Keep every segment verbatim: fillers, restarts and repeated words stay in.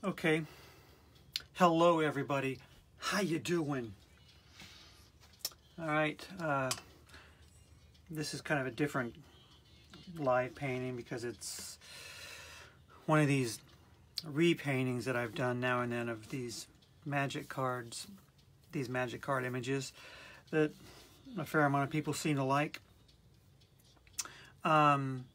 Okay, hello everybody, how you doing? All right, uh, this is kind of a different live painting because it's one of these repaintings that I've done now and then of these magic cards, these magic card images that a fair amount of people seem to like. Um,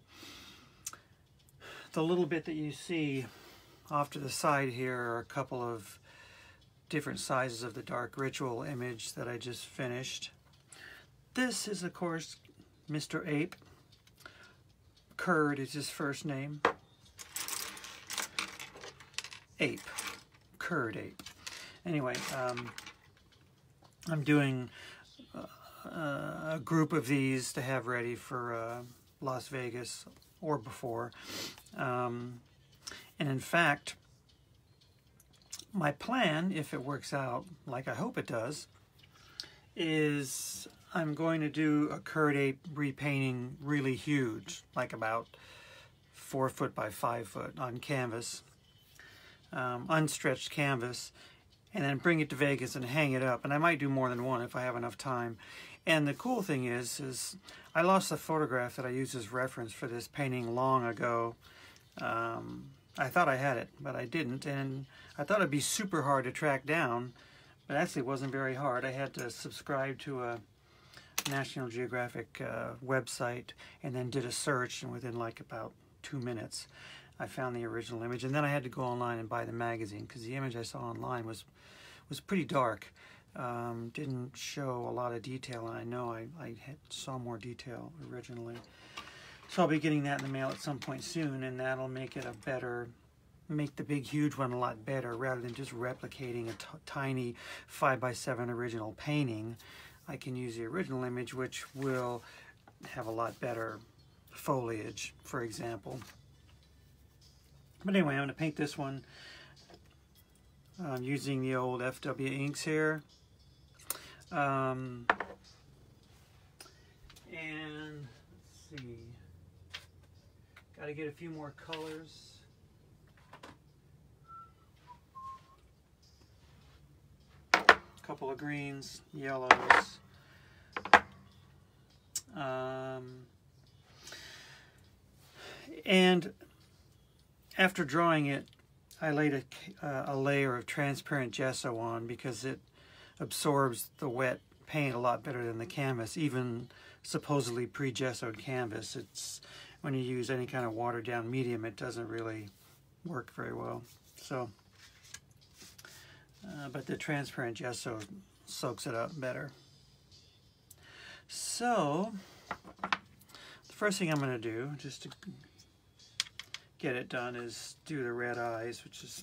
the little bit that you see off to the side here are a couple of different sizes of the dark ritual image that I just finished. This is, of course, Mister Ape. Kird is his first name. Ape. Kird Ape. Anyway, um, I'm doing uh, a group of these to have ready for uh, Las Vegas or before. Um, And in fact, my plan, if it works out like I hope it does, is I'm going to do a Kird Ape repainting really huge, like about four foot by five foot on canvas, um, unstretched canvas, and then bring it to Vegas and hang it up. And I might do more than one if I have enough time. And the cool thing is, is I lost the photograph that I used as reference for this painting long ago. Um, I thought I had it, but I didn't, and I thought it'd be super hard to track down, but actually it wasn't very hard. I had to subscribe to a National Geographic uh, website and then did a search, and within like about two minutes I found the original image. And then I had to go online and buy the magazine because the image I saw online was was pretty dark. Um, didn't show a lot of detail, and I know I, I had, saw more detail originally. So I'll be getting that in the mail at some point soon, and that'll make it a better, make the big huge one a lot better rather than just replicating a t tiny five by seven original painting. I can use the original image, which will have a lot better foliage, for example. But anyway, I'm going to paint this one um, using the old F W inks here. Um, and let's see. Got to get a few more colors. A couple of greens, yellows. Um, and after drawing it, I laid a, uh, a layer of transparent gesso on because it absorbs the wet paint a lot better than the canvas, even supposedly pre-gessoed canvas. It's when you use any kind of watered down medium, it doesn't really work very well. So, uh, but the transparent gesso soaks it up better. So, the first thing I'm going to do, just to get it done, is do the red eyes, which is,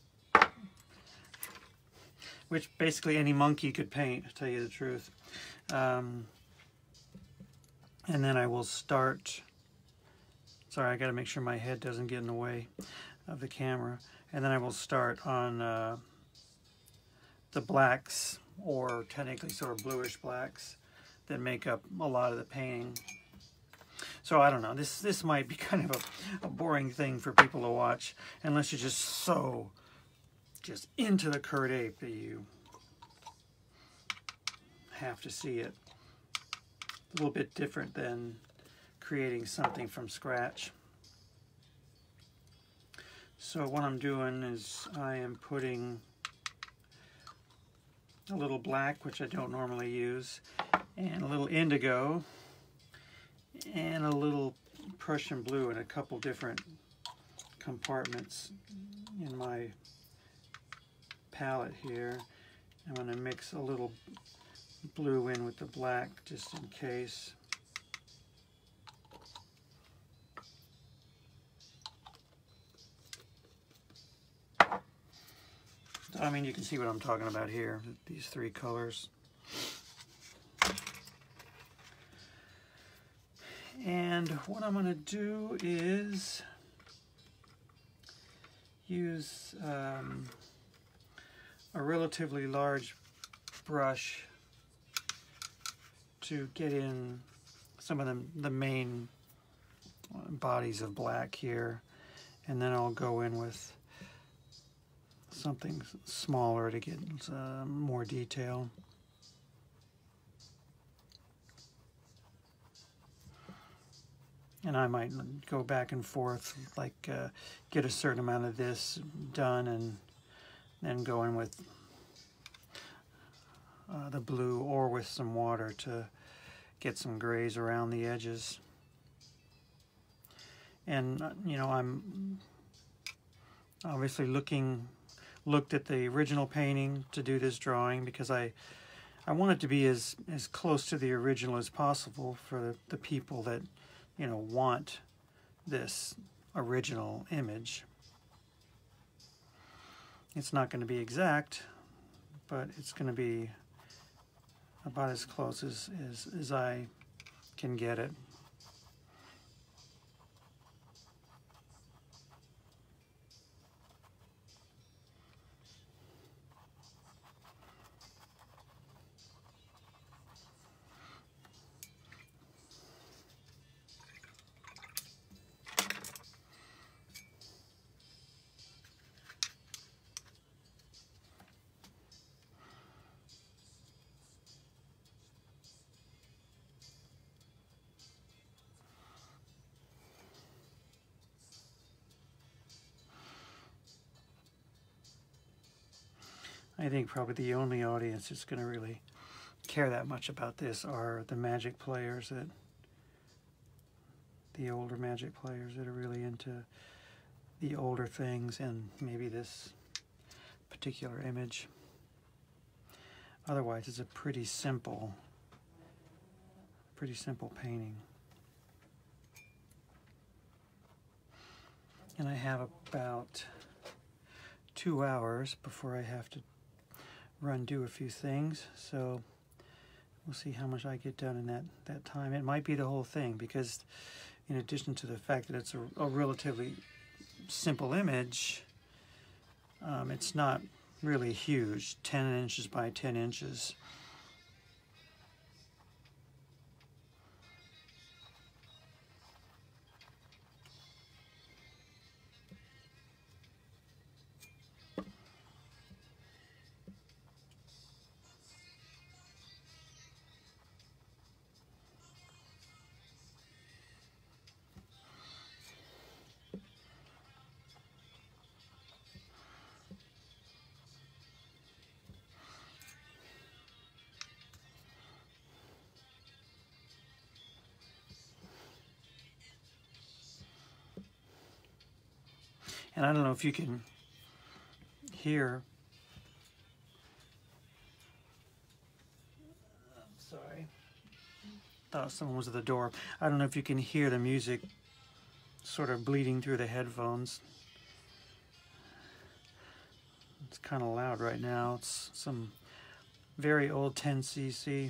which basically any monkey could paint, to tell you the truth. Um, and then I will start. Sorry, I got to make sure my head doesn't get in the way of the camera. And then I will start on uh, the blacks, or technically sort of bluish blacks, that make up a lot of the painting. So I don't know, this this might be kind of a, a boring thing for people to watch, unless you're just so just into the Kird Ape that you have to see it. A little bit different than creating something from scratch. So what I'm doing is I am putting a little black, which I don't normally use, and a little indigo, and a little Prussian blue in a couple different compartments in my palette here. I'm going to mix a little blue in with the black just in case. I mean, you can see what I'm talking about here, these three colors. And what I'm going to do is use um, a relatively large brush to get in some of the, the main bodies of black here, and then I'll go in with something smaller to get uh, more detail. And I might go back and forth, like uh, get a certain amount of this done and then go in with uh, the blue or with some water to get some grays around the edges. And, uh, you know, I'm obviously looking, looked at the original painting to do this drawing because I, I want it to be as, as close to the original as possible for the, the people that, you know, want this original image. It's not going to be exact, but it's going to be about as close as, as, as I can get it. I think probably the only audience that's going to really care that much about this are the Magic players, that the older Magic players that are really into the older things and maybe this particular image. Otherwise, it's a pretty simple, pretty simple painting. And I have about two hours before I have to run do a few things, so we'll see how much I get done in that that time. It might be the whole thing, because in addition to the fact that it's a, a relatively simple image, um, it's not really huge, ten inches by ten inches. And I don't know if you can hear. I'm sorry. Thought someone was at the door. I don't know if you can hear the music sort of bleeding through the headphones. It's kind of loud right now. It's some very old ten C C.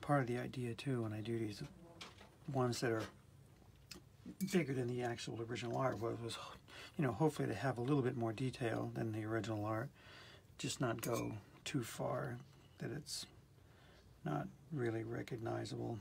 part of the idea too when I do these ones that are bigger than the actual original art was, was you know, hopefully to have a little bit more detail than the original art, just not go too far that it's not really recognizable.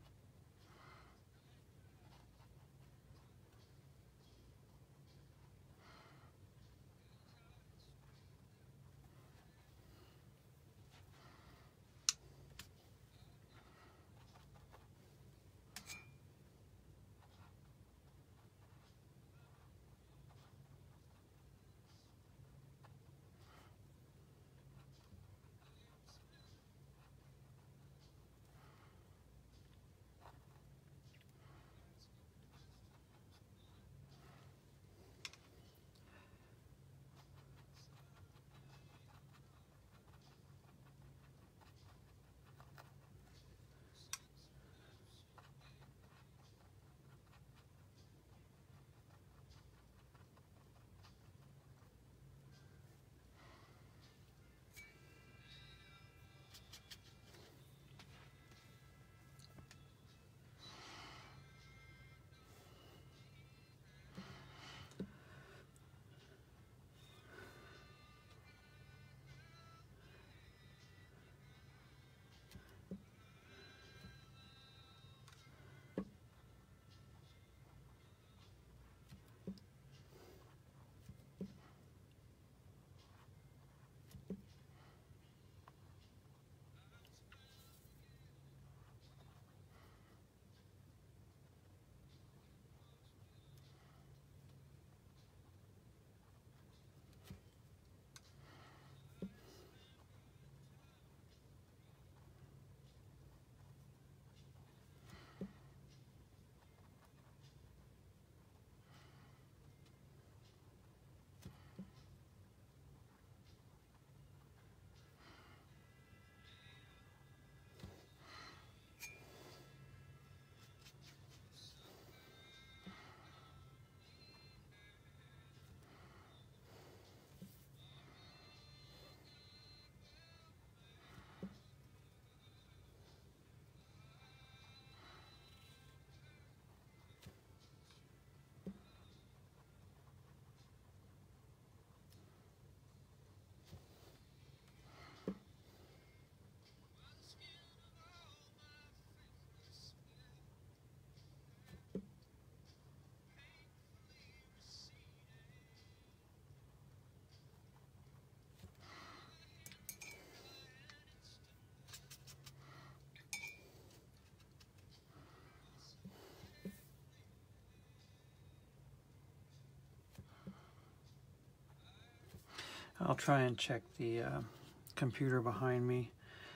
I'll try and check the uh, computer behind me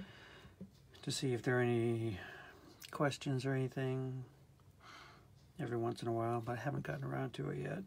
to see if there are any questions or anything every once in a while, but I haven't gotten around to it yet.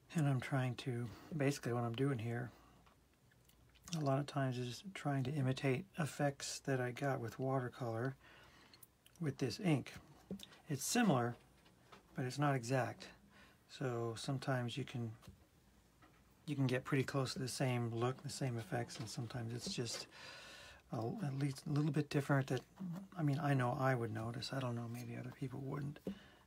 And I'm trying to, basically what I'm doing here, a lot of times is trying to imitate effects that I got with watercolor with this ink. It's similar, but it's not exact. So sometimes you can you can get pretty close to the same look, the same effects, and sometimes it's just a, at least a little bit different that, I mean, I know I would notice. I don't know, maybe other people wouldn't.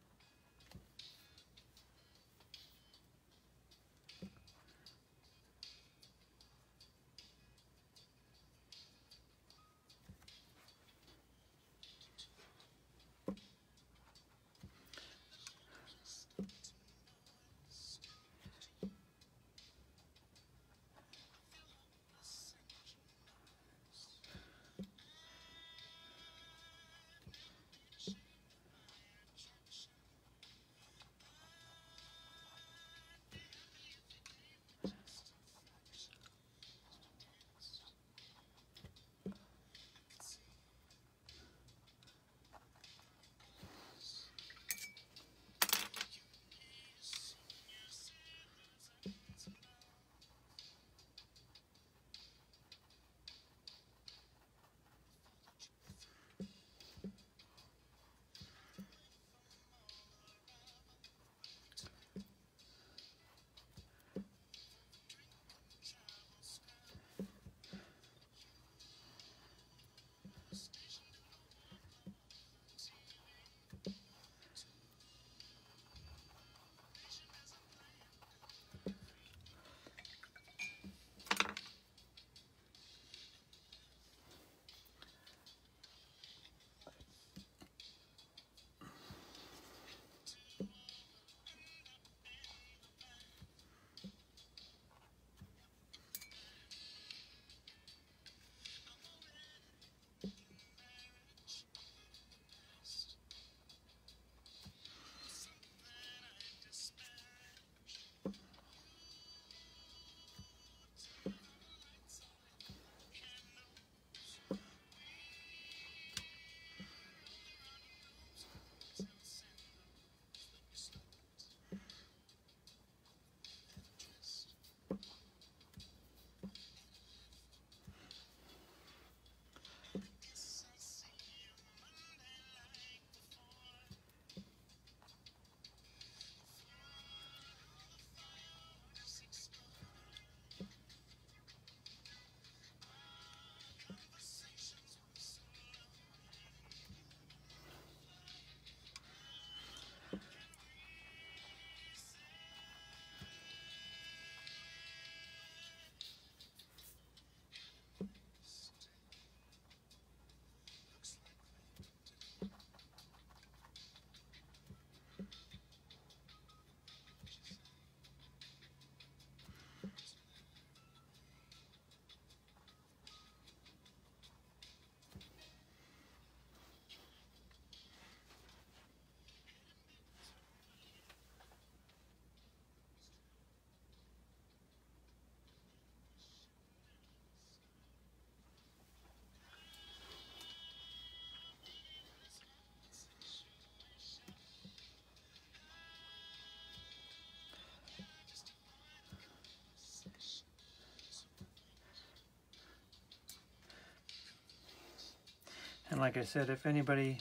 And like I said, if anybody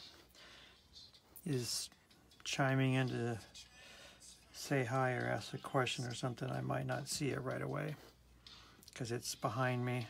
is chiming in to say hi or ask a question or something, I might not see it right away because it's behind me.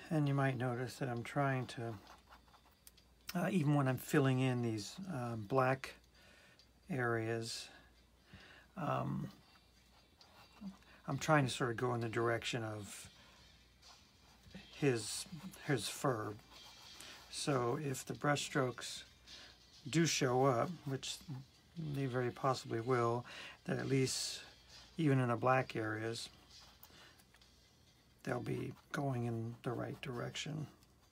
And you might notice that I'm trying to, uh, even when I'm filling in these uh, black areas, um, I'm trying to sort of go in the direction of his, his fur. So if the brush strokes do show up, which they very possibly will, that at least even in the black areas, they'll be going in the right direction.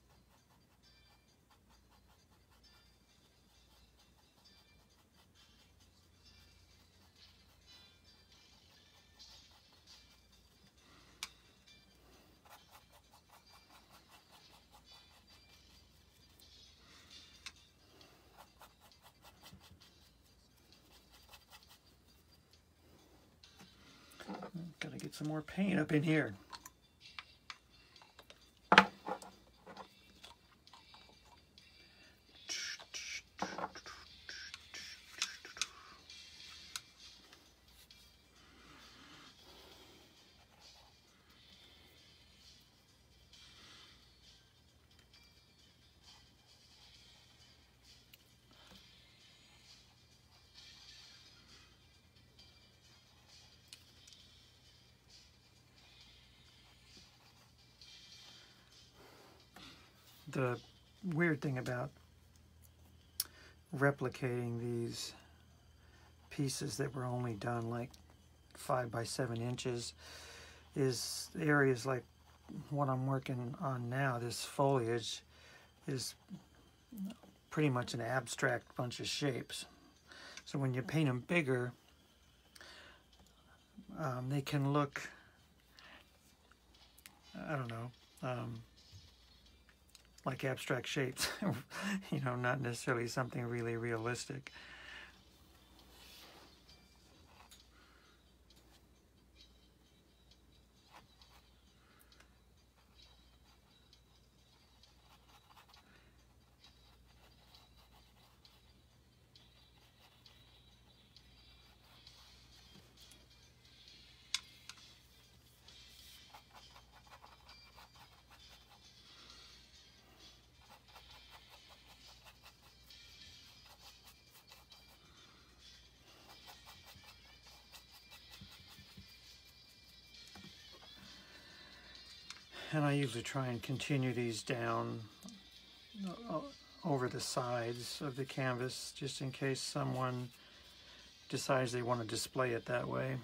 Gotta get some more paint up in here. The weird thing about replicating these pieces that were only done like five by seven inches is areas like what I'm working on now. This foliage is pretty much an abstract bunch of shapes. So when you paint them bigger, um, they can look, I don't know, um, like abstract shapes, you know, not necessarily something really realistic. And I usually try and continue these down over the sides of the canvas, just in case someone decides they want to display it that way.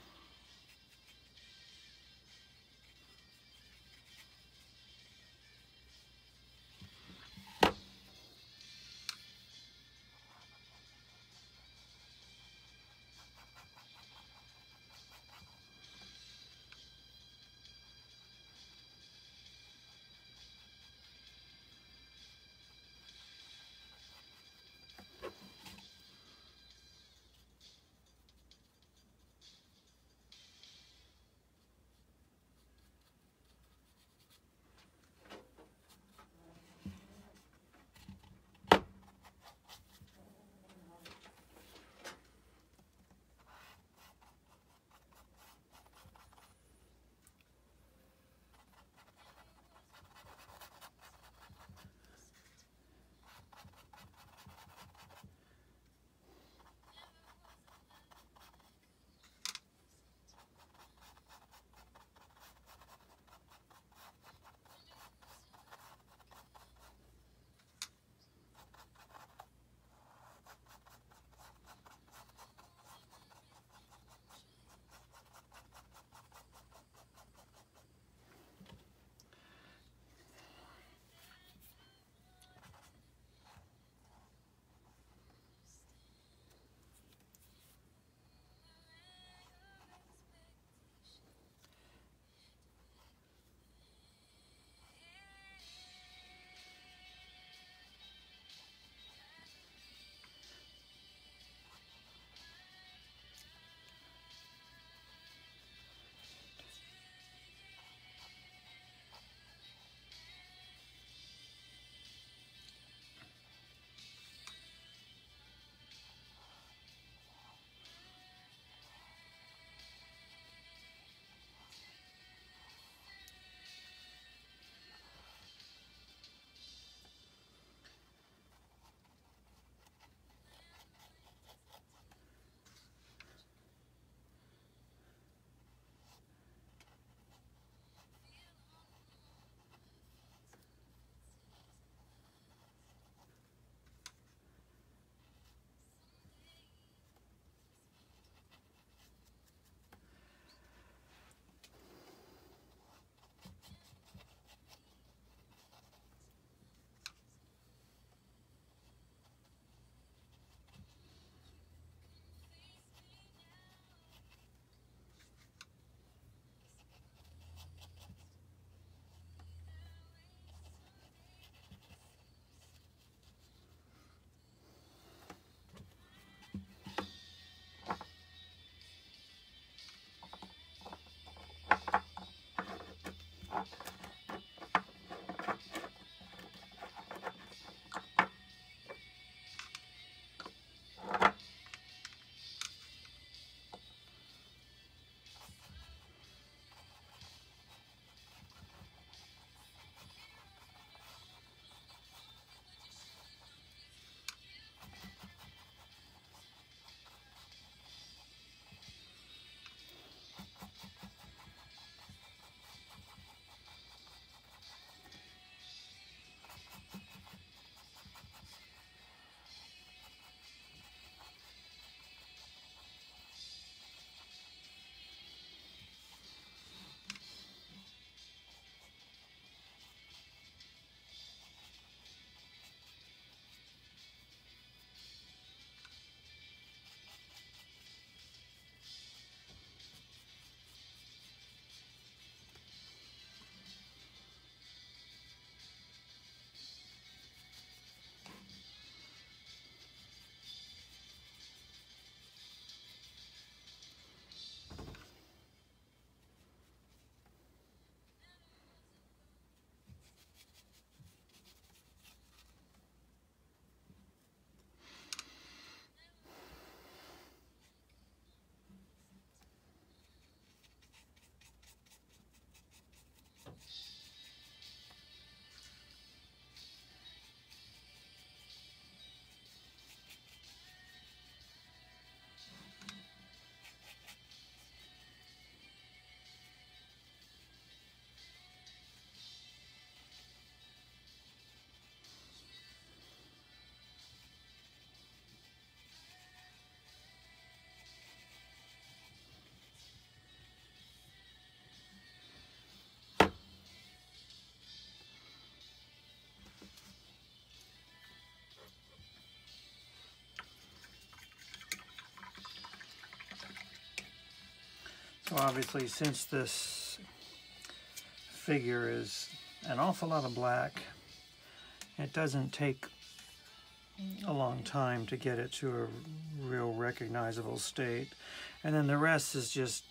So obviously, since this figure is an awful lot of black, it doesn't take a long time to get it to a real recognizable state. And then the rest is just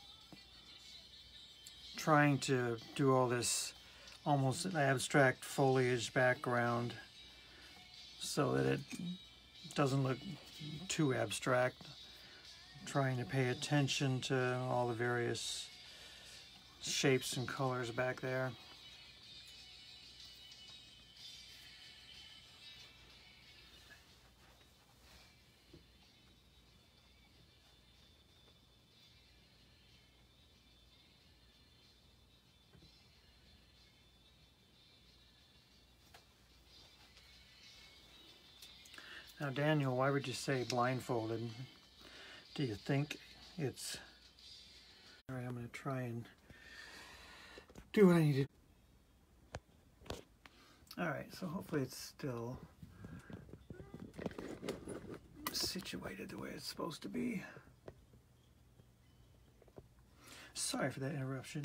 trying to do all this almost abstract foliage background so that it doesn't look too abstract. Trying to pay attention to all the various shapes and colors back there. Now, Daniel, why would you say blindfolded? Do you think it's... All right, I'm going to try and do what I need to. All right, so hopefully it's still situated the way it's supposed to be. Sorry for that interruption.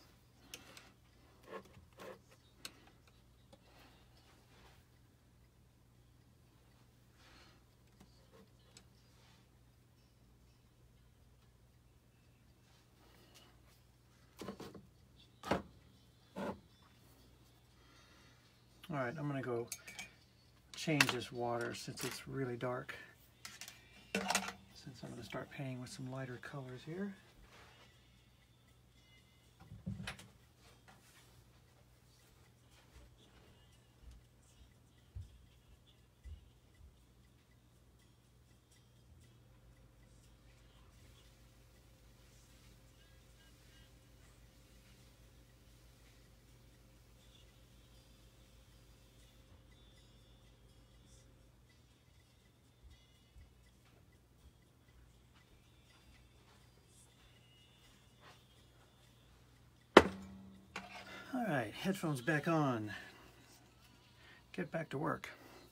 All right, I'm gonna go change this water since it's really dark. Since I'm gonna start painting with some lighter colors here. All right, headphones back on. Get back to work.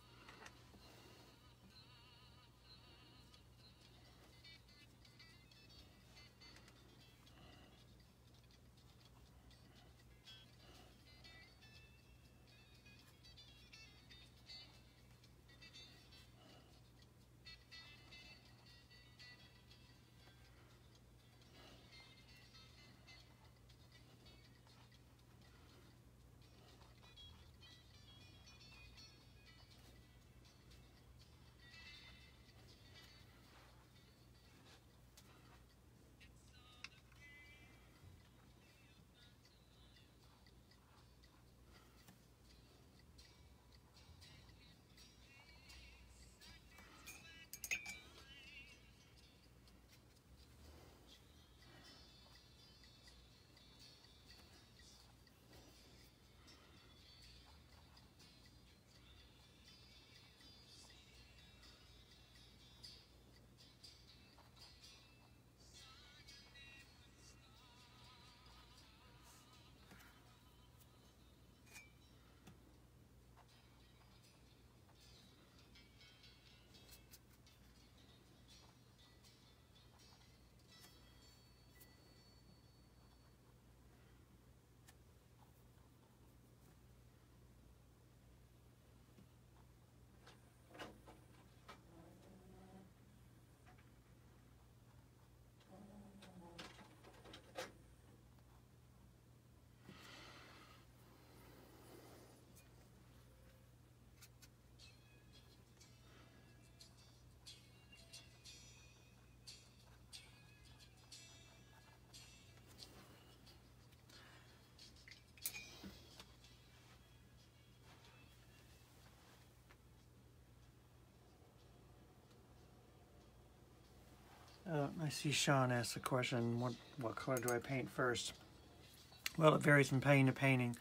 Uh, I see Sean asked the question, what, what color do I paint first? Well, it varies from painting to painting.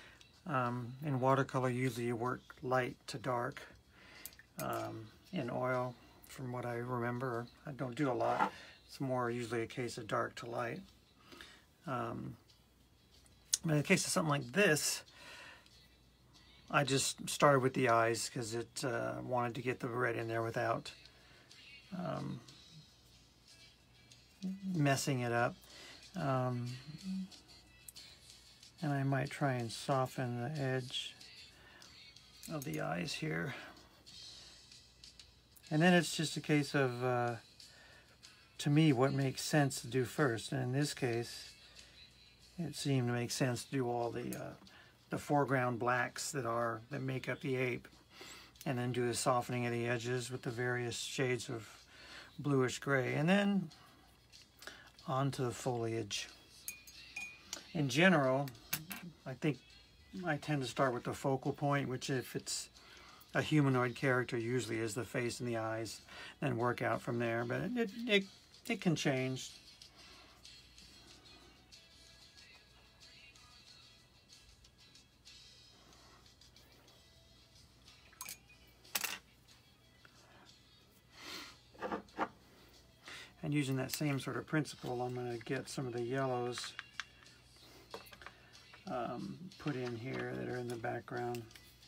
Um, in watercolor, usually you work light to dark. Um, in oil, from what I remember, I don't do a lot. It's more usually a case of dark to light. Um, but in the case of something like this, I just started with the eyes because it uh, wanted to get the red in there without um, messing it up. Um, and I might try and soften the edge of the eyes here. And then it's just a case of, uh, to me, what makes sense to do first. And in this case, it seemed to make sense to do all the uh, the foreground blacks that are that make up the ape, and then do the softening of the edges with the various shades of bluish gray, and then onto the foliage. In general, I think I tend to start with the focal point, which, if it's a humanoid character, usually is the face and the eyes, then work out from there. But it it, it can change. And using that same sort of principle, I'm going to get some of the yellows um, put in here that are in the background.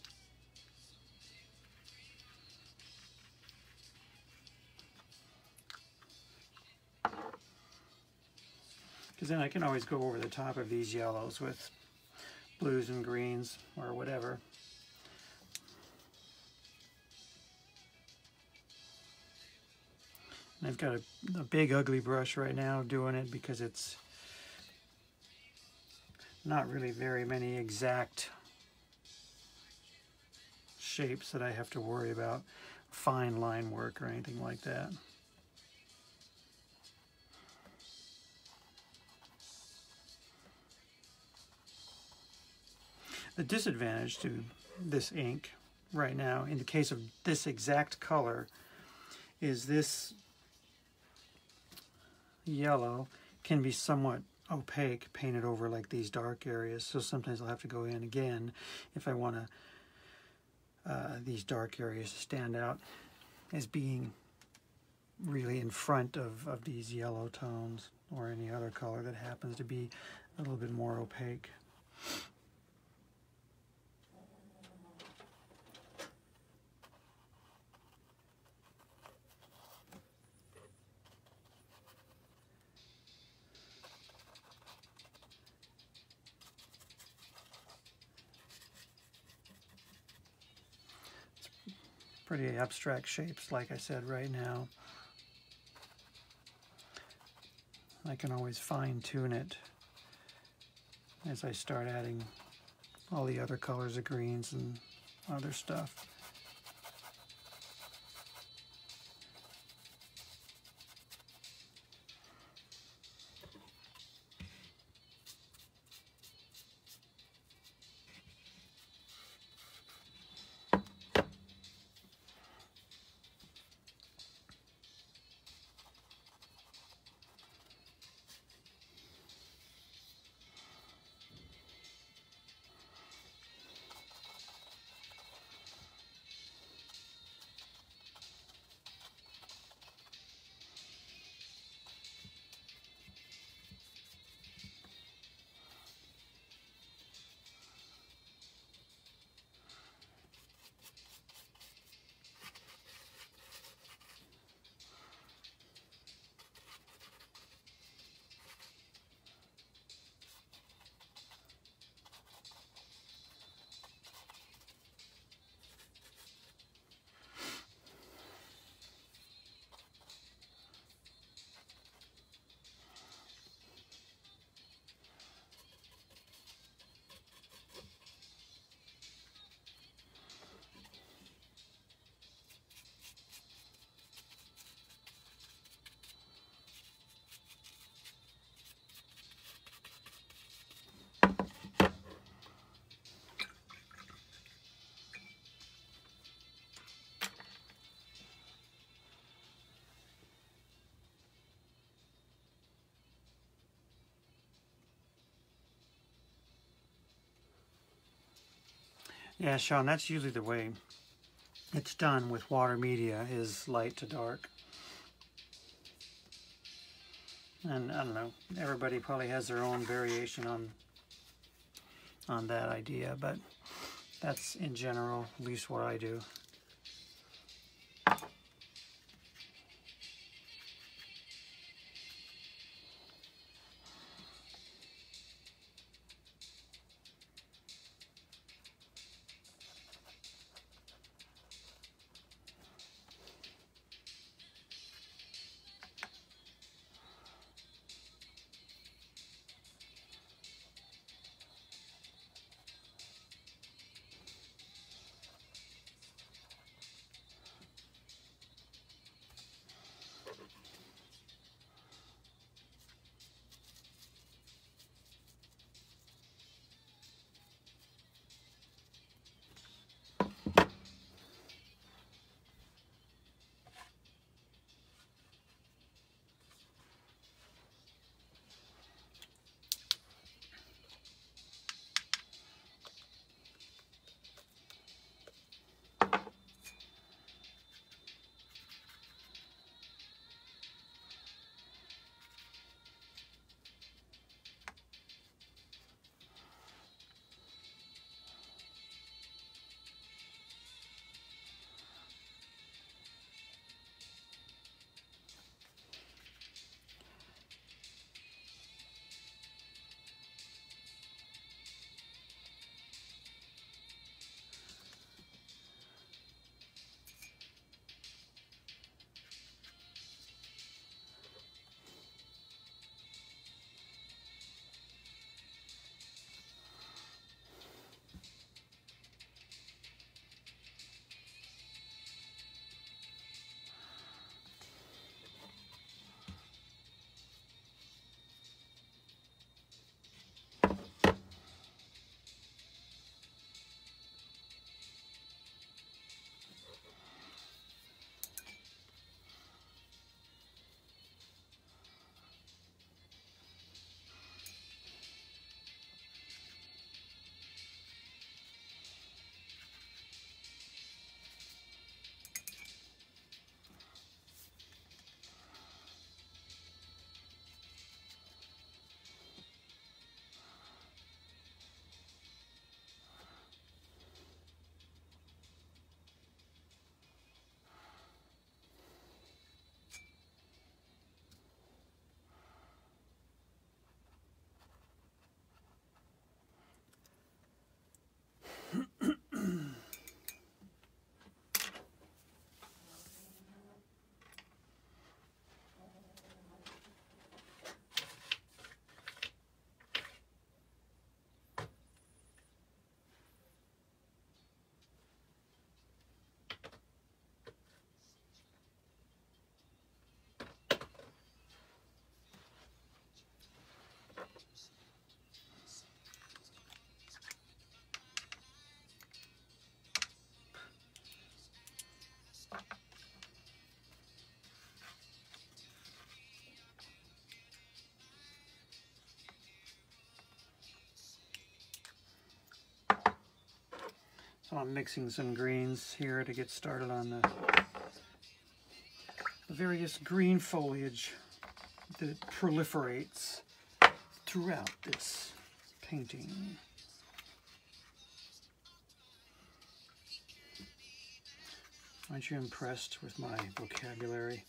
Because then I can always go over the top of these yellows with blues and greens or whatever. And I've got a, a big ugly brush right now doing it because it's not really very many exact shapes that I have to worry about, fine line work or anything like that. The disadvantage to this ink right now, in the case of this exact color, is this yellow can be somewhat opaque painted over like these dark areas, so sometimes I'll have to go in again if I want to uh, these dark areas to stand out as being really in front of, of these yellow tones or any other color that happens to be a little bit more opaque. Pretty abstract shapes, like I said, right now. I can always fine-tune it as I start adding all the other colors of greens and other stuff. Yeah, Sean, that's usually the way it's done with water media, is light to dark. And I don't know, everybody probably has their own variation on on that idea, but that's in general at least what I do. So I'm mixing some greens here to get started on the, the various green foliage that proliferates throughout this painting. Aren't you impressed with my vocabulary?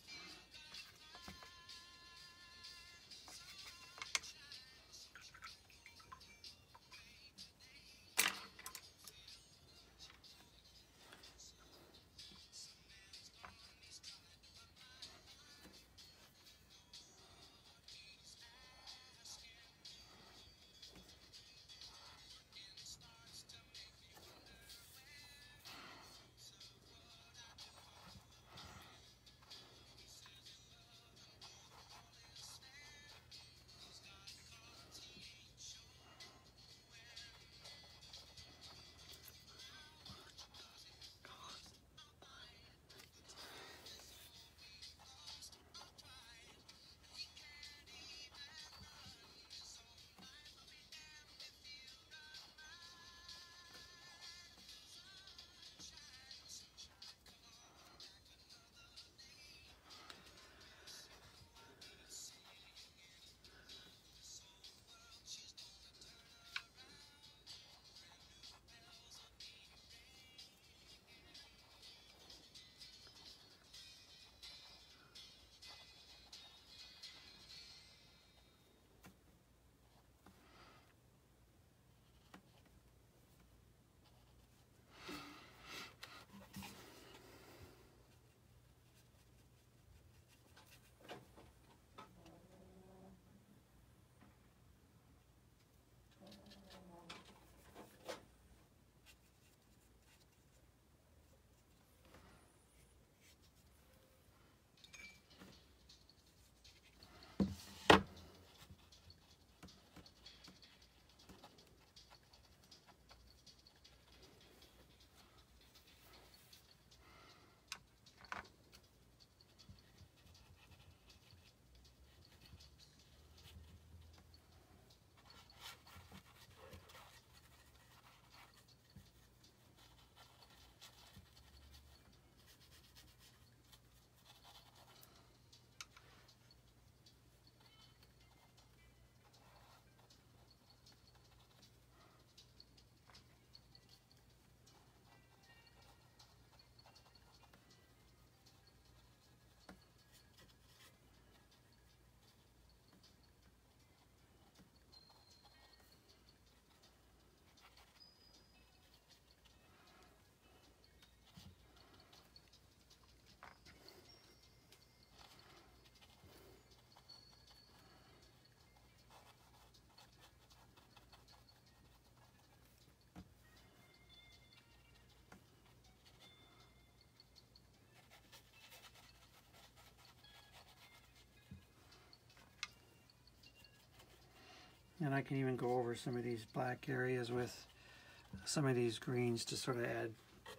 And I can even go over some of these black areas with some of these greens to sort of add,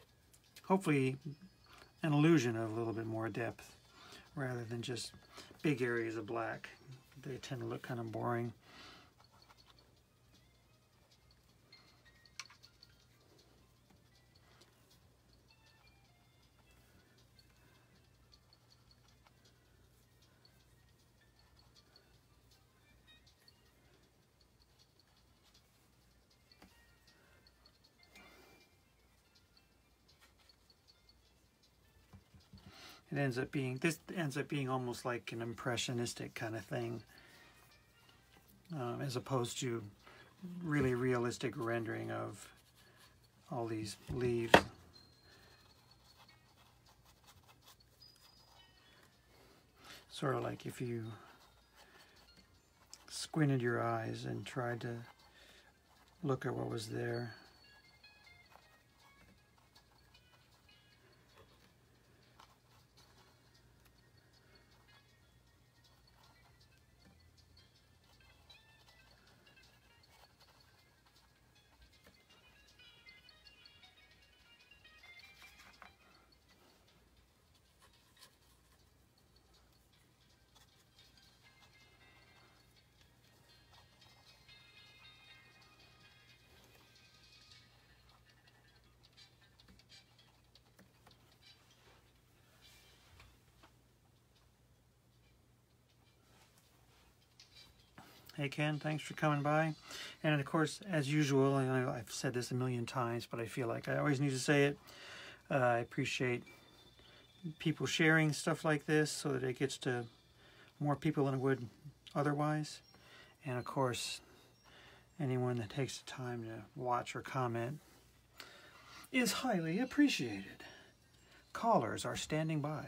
hopefully, an illusion of a little bit more depth rather than just big areas of black. They tend to look kind of boring. It ends up being, this ends up being almost like an impressionistic kind of thing, um, as opposed to really realistic rendering of all these leaves. Sort of like if you squinted your eyes and tried to look at what was there. Hey Ken, thanks for coming by. And of course, as usual, I know I've said this a million times, but I feel like I always need to say it. Uh, I appreciate people sharing stuff like this so that it gets to more people than it would otherwise. And of course, anyone that takes the time to watch or comment is highly appreciated. Callers are standing by.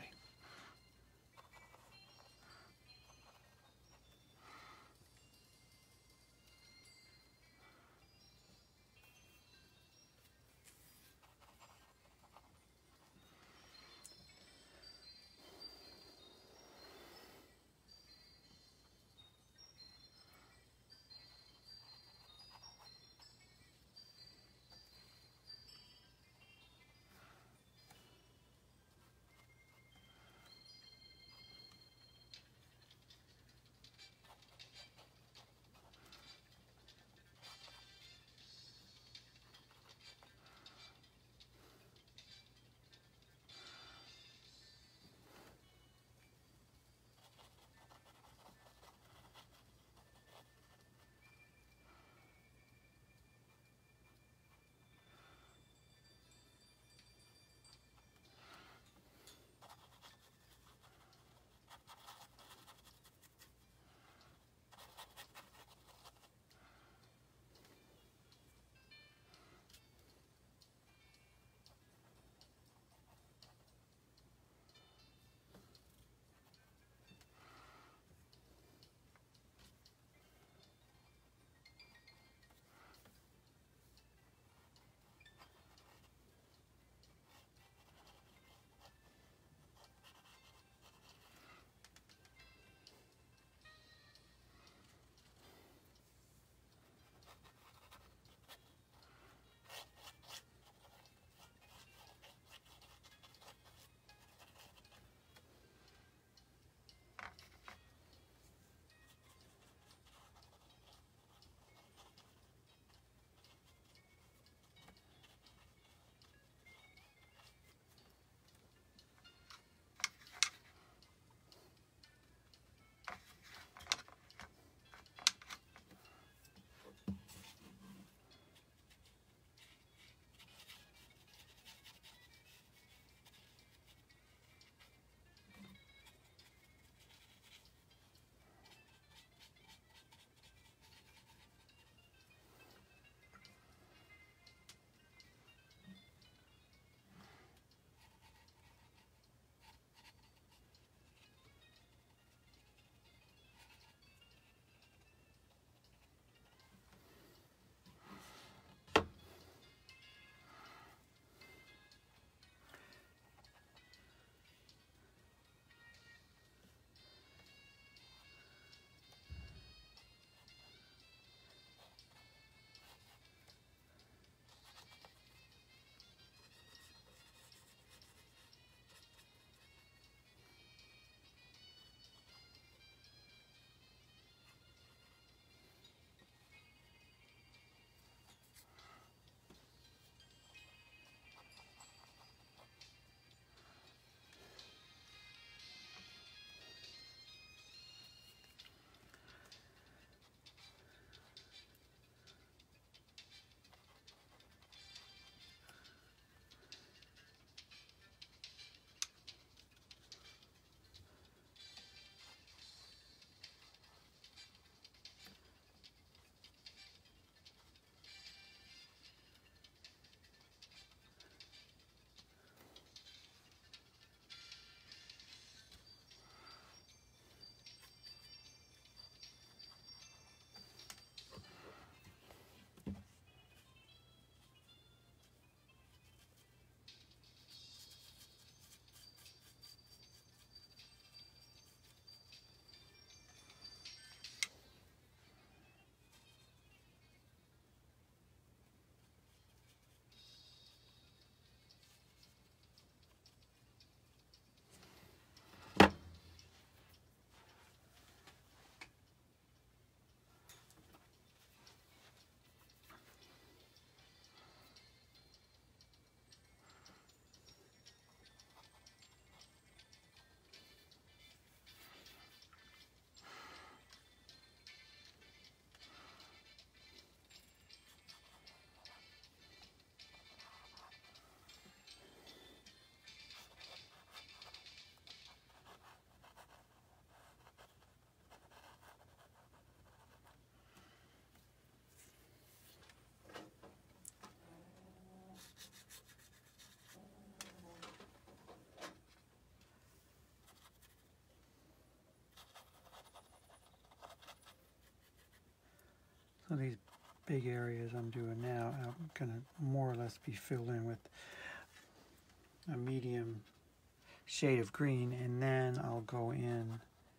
So these big areas I'm doing now, I'm going to more or less be filled in with a medium shade of green, and then I'll go in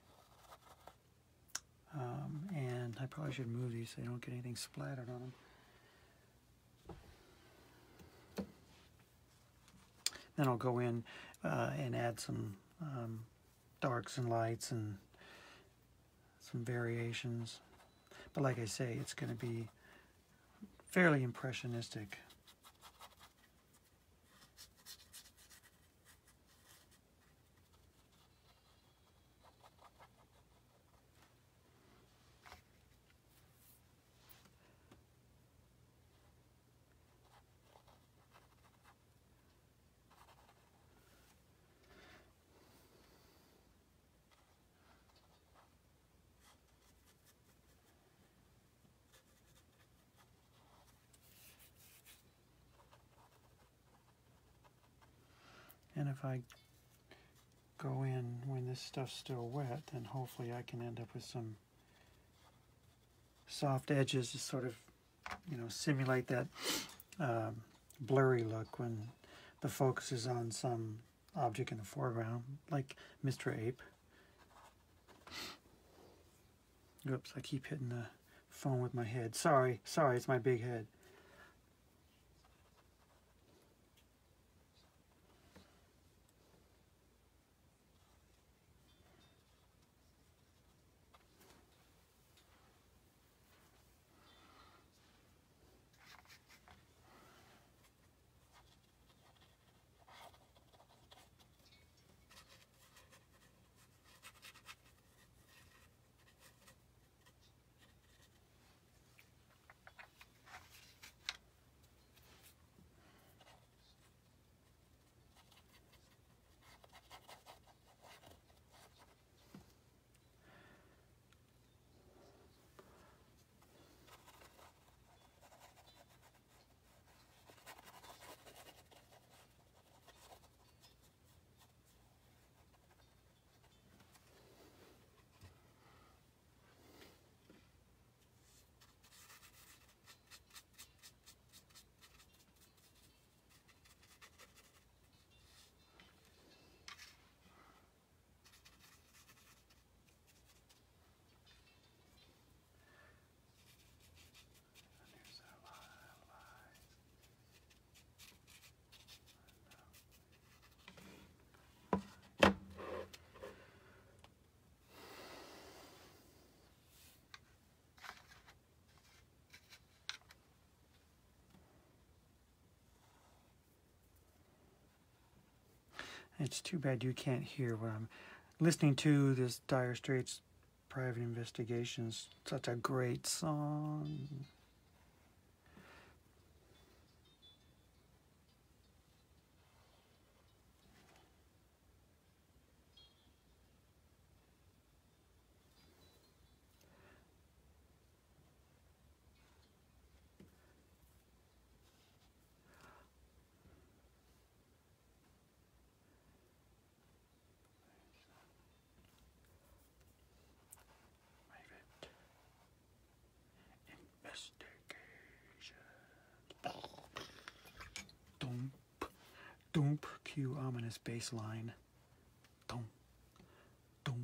um, and I probably should move these so they don't get anything splattered on them. Then I'll go in uh, and add some um, darks and lights and some variations. But like I say, it's going to be fairly impressionistic. And if I go in when this stuff's still wet, then hopefully I can end up with some soft edges to sort of, you know, simulate that um, blurry look when the focus is on some object in the foreground, like Mister Ape. Oops, I keep hitting the phone with my head. Sorry, sorry, it's my big head. It's too bad you can't hear what I'm listening to. This Dire Straits Private Investigations, such a great song. Dump, dump, cue ominous bass line. Dump, dump.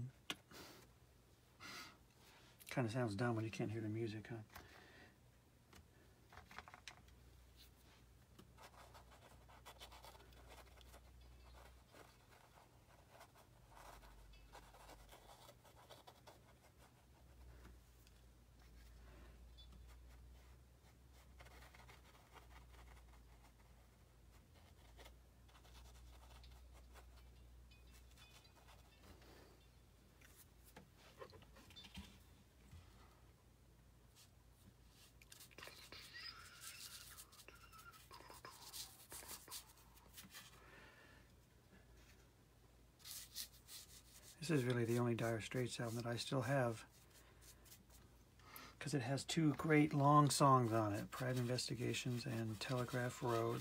Kind of sounds dumb when you can't hear the music, huh? This is really the only Dire Straits album that I still have, because it has two great long songs on it, Private Investigations and Telegraph Road.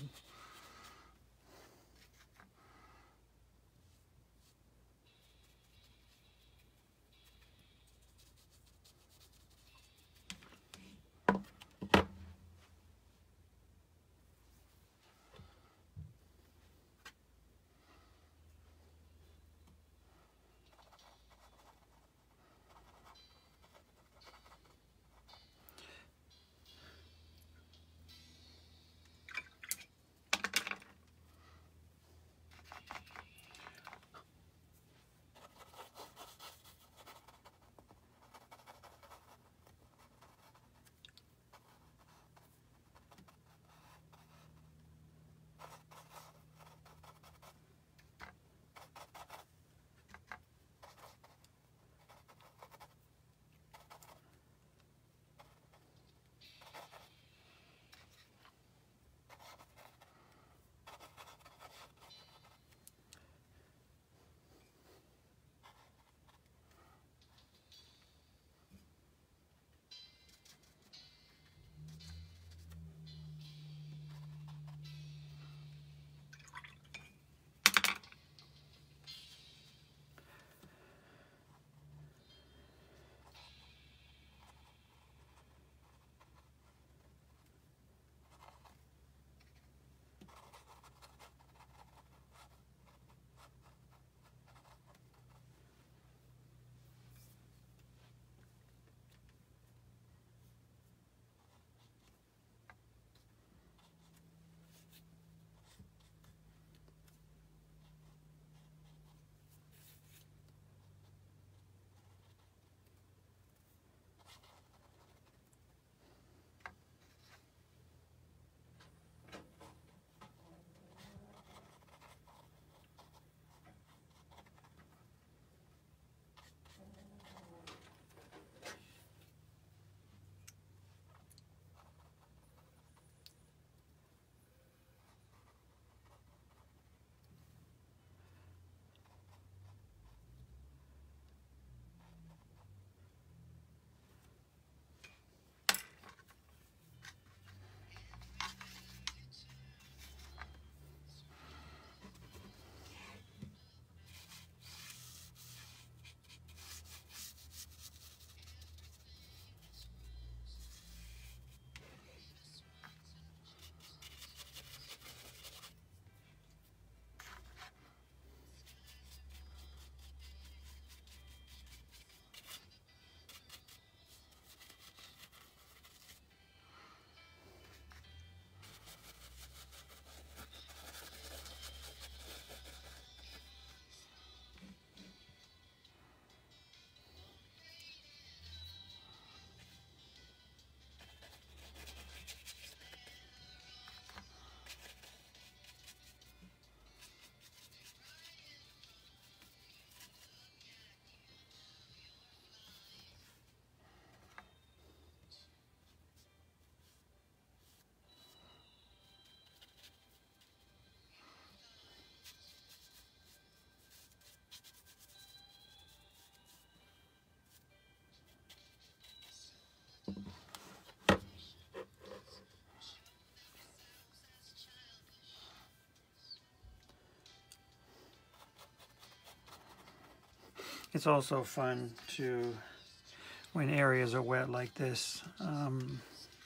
It's also fun to, when areas are wet like this, um,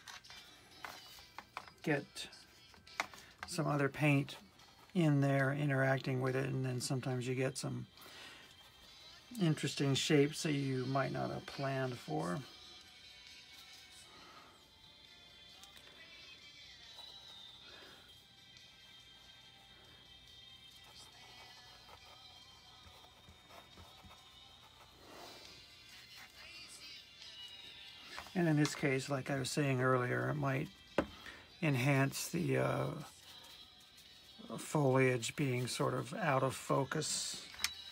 get some other paint in there interacting with it, and then sometimes you get some interesting shapes that you might not have planned for. And in this case, like I was saying earlier, it might enhance the uh, foliage being sort of out of focus.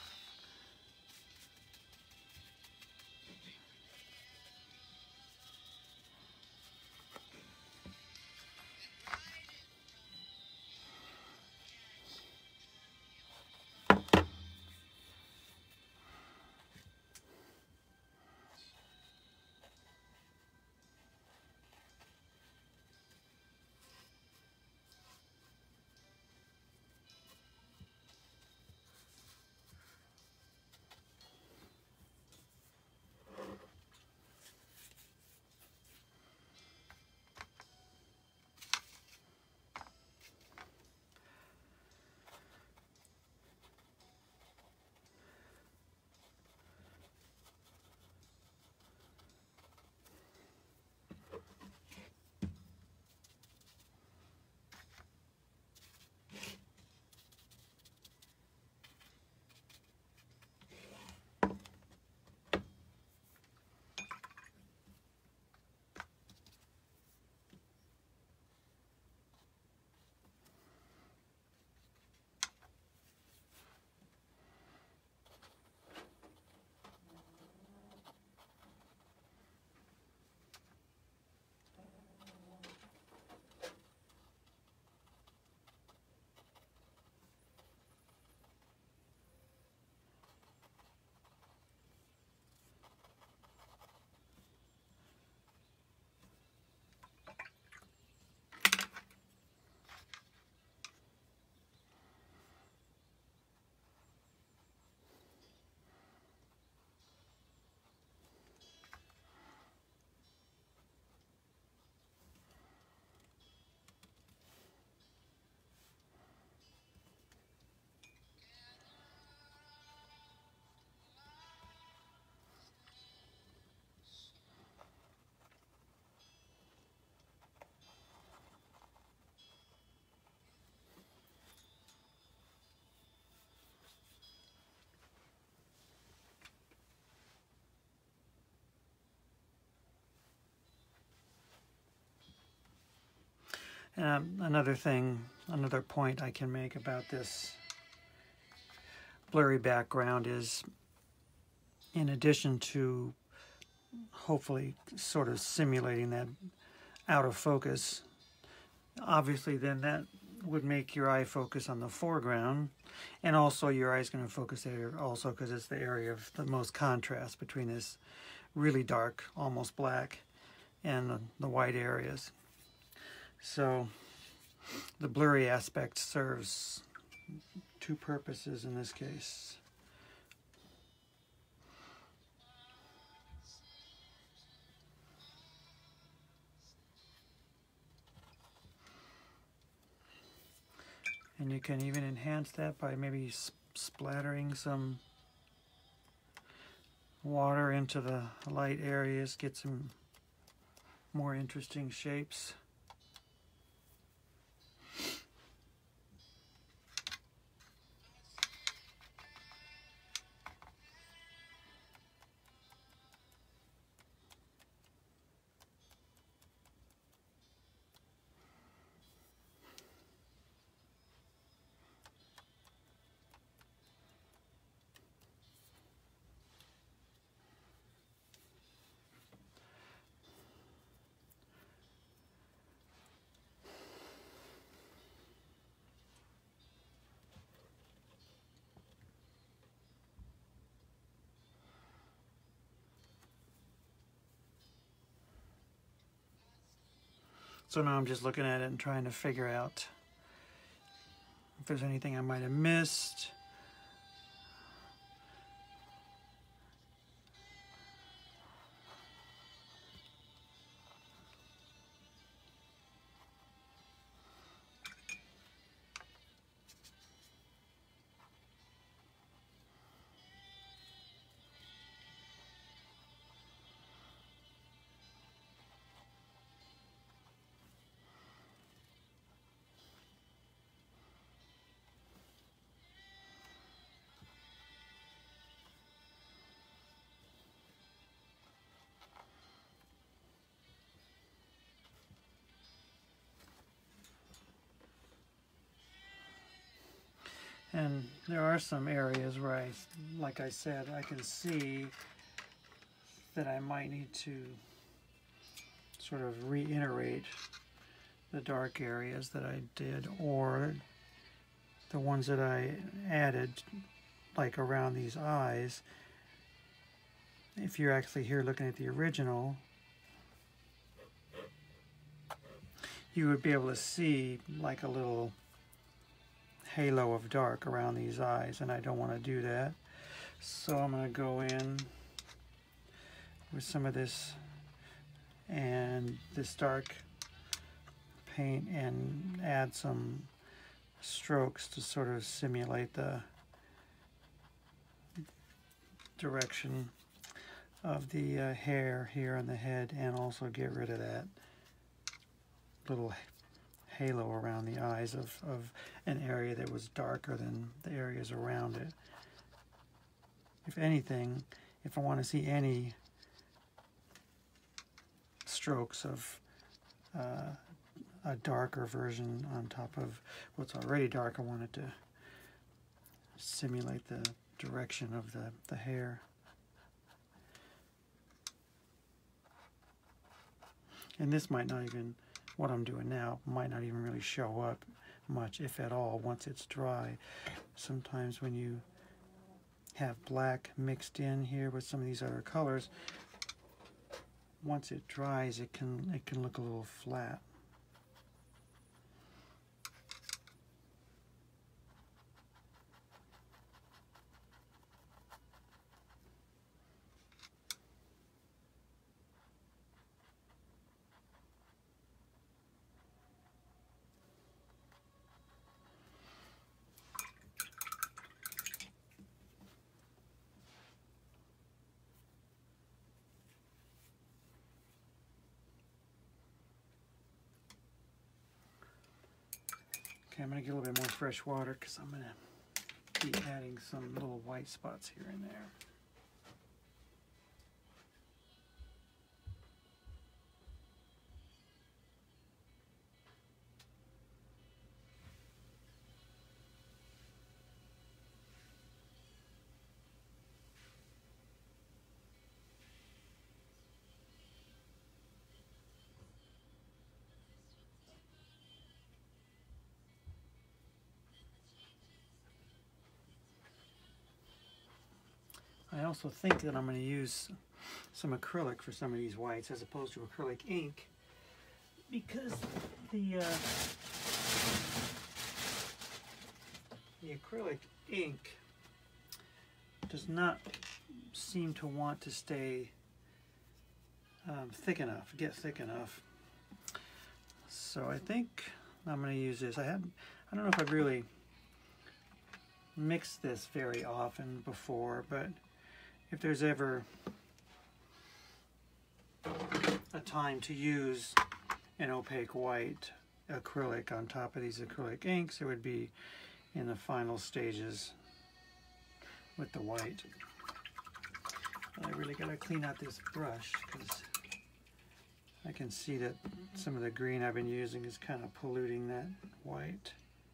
Um, another thing, another point I can make about this blurry background is, in addition to hopefully sort of simulating that out of focus, obviously then that would make your eye focus on the foreground, and also your eye is going to focus there also because it's the area of the most contrast between this really dark, almost black, and the, the white areas. So the blurry aspect serves two purposes in this case. And you can even enhance that by maybe splattering some water into the light areas, get some more interesting shapes. So now I'm just looking at it and trying to figure out if there's anything I might have missed. And there are some areas where I, like I said, I can see that I might need to sort of reiterate the dark areas that I did, or the ones that I added, like around these eyes. If you're actually here looking at the original, you would be able to see like a little halo of dark around these eyes, and I don't want to do that. So I'm going to go in with some of this and this dark paint and add some strokes to sort of simulate the direction of the uh, hair here on the head, and also get rid of that little halo around the eyes of, of an area that was darker than the areas around it. If anything, if I want to see any strokes of uh, a darker version on top of what's already dark, I want it to simulate the direction of the, the hair. And this might not even, what I'm doing now, might not even really show up much, if at all, once it's dry. Sometimes when you have black mixed in here with some of these other colors, once it dries, it can it can look a little flat. Okay, I'm going to get a little bit more fresh water because I'm going to be adding some little white spots here and there. I also think that I'm going to use some acrylic for some of these whites as opposed to acrylic ink, because the uh, the acrylic ink does not seem to want to stay um, thick enough, get thick enough. So I think I'm going to use this. I had I don't know if I've really mixed this very often before, but if there's ever a time to use an opaque white acrylic on top of these acrylic inks, it would be in the final stages with the white. But I really got to clean out this brush because I can see that some of the green I've been using is kind of polluting that white.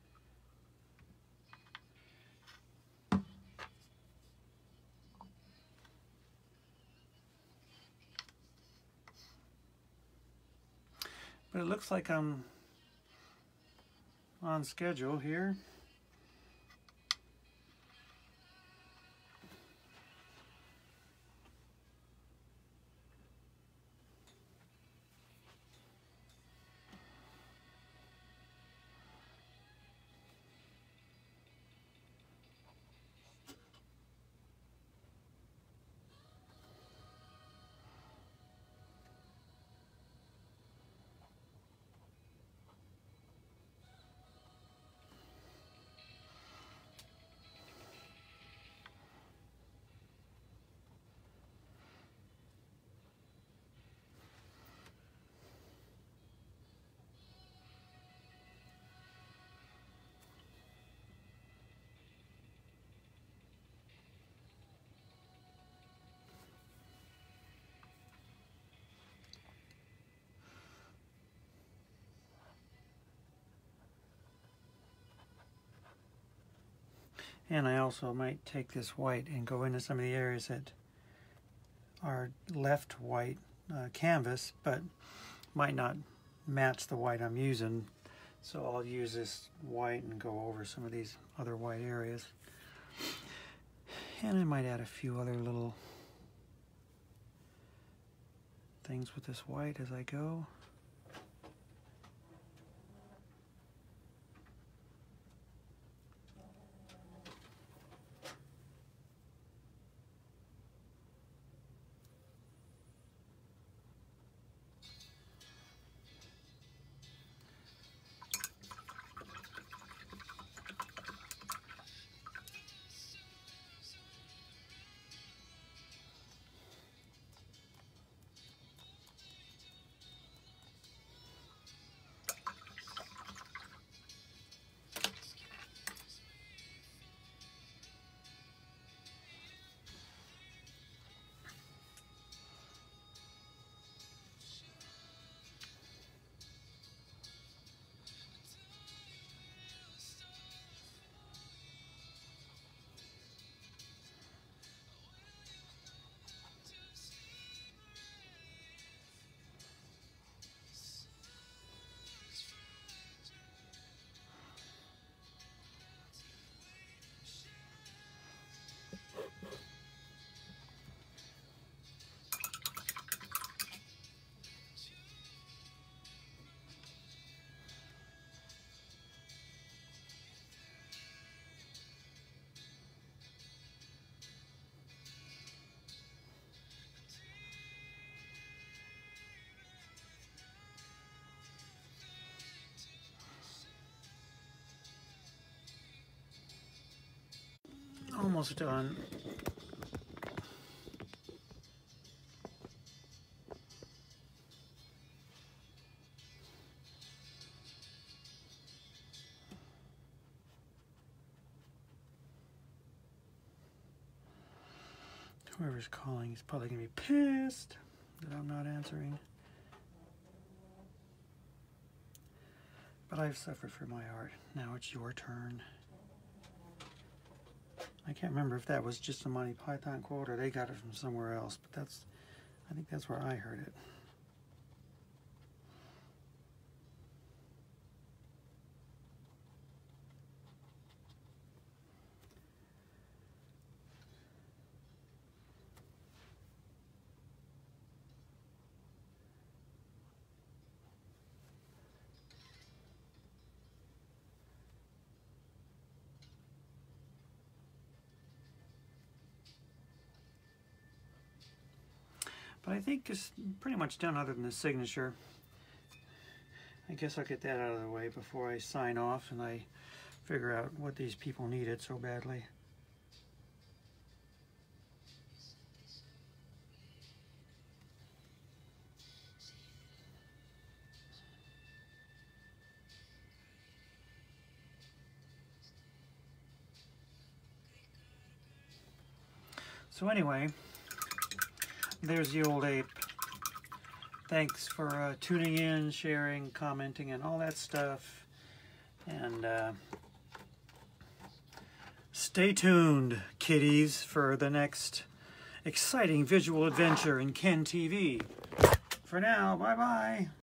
But it looks like I'm on schedule here. And I also might take this white and go into some of the areas that are left white uh, canvas, but might not match the white I'm using. So I'll use this white and go over some of these other white areas. And I might add a few other little things with this white as I go. Almost done. Whoever's calling is probably going to be pissed that I'm not answering. But I've suffered for my art. Now it's your turn. I can't remember if that was just a Monty Python quote or they got it from somewhere else, but that's, I think that's where I heard it. But I think it's pretty much done other than the signature. I guess I'll get that out of the way before I sign off and I figure out what these people needed so badly. So anyway, there's the old ape. Thanks for uh, tuning in, sharing, commenting, and all that stuff. And uh, stay tuned, kiddies, for the next exciting visual adventure in Ken T V. For now, bye-bye.